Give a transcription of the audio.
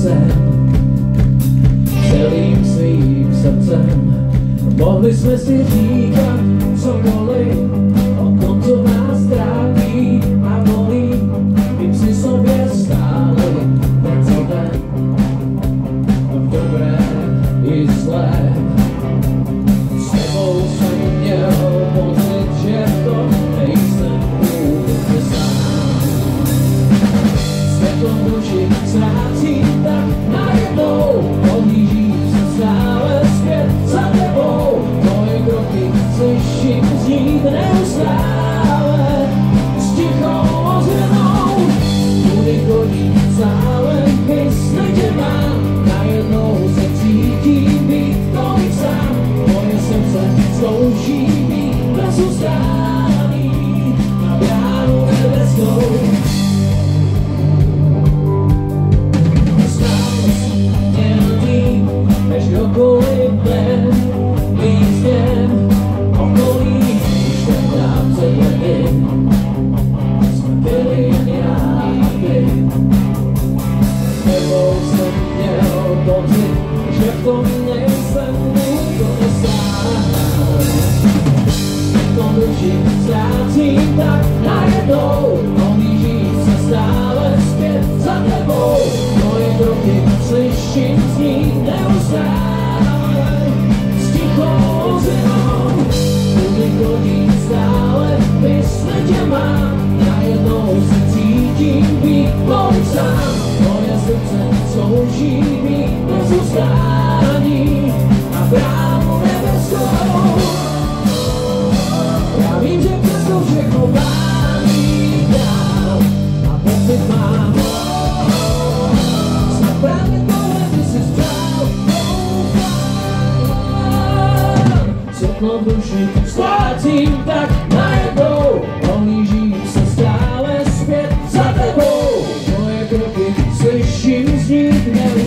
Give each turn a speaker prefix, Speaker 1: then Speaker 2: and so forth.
Speaker 1: jsem celým svým srdcem. Mohli jsme si říkat cokoliv, o tom, co nás trápí a bolí, tím si sobě stáli něco ven, v dobré i zlé. S tebou jsem měl pocit, že to nejsem úplně sám. Světlo v duši ztrácím, tak najednou pohlížím se stále zpět za tebou. Moje kroky slyším znít neustále s tichou ozvěnou. Tudy chodí stále, mysli tě mám, najednou se cítím být tolik sám. Moje srdce zkouší být bez ustání na bránu nebeskou. Než kdokoliv ven, lístě, okolí, když ten dám se hledím. Jsme byli jen já a ty. S tebou jsem měl pocit, že v tom nejsem úplně sám. Světlo v duši ztrácím, tak najednou pohlížím se stále zpět za tebou. Moje kroky slyším znít neustále s tichou ozvěnou. Tudy chodí stále, mysli tě mám, najednou se cítím být tolik sám. Moje srdce zkouší být bez ustání na bránu nebeskou. Já vím, že přesto všechno válí dál a pocit mám. Snad právě tohle ty jsi zdál. Světlo v duši ztrácím, tak najednou pohlížím se stále zpět za tebou. Moje kroky slyším znít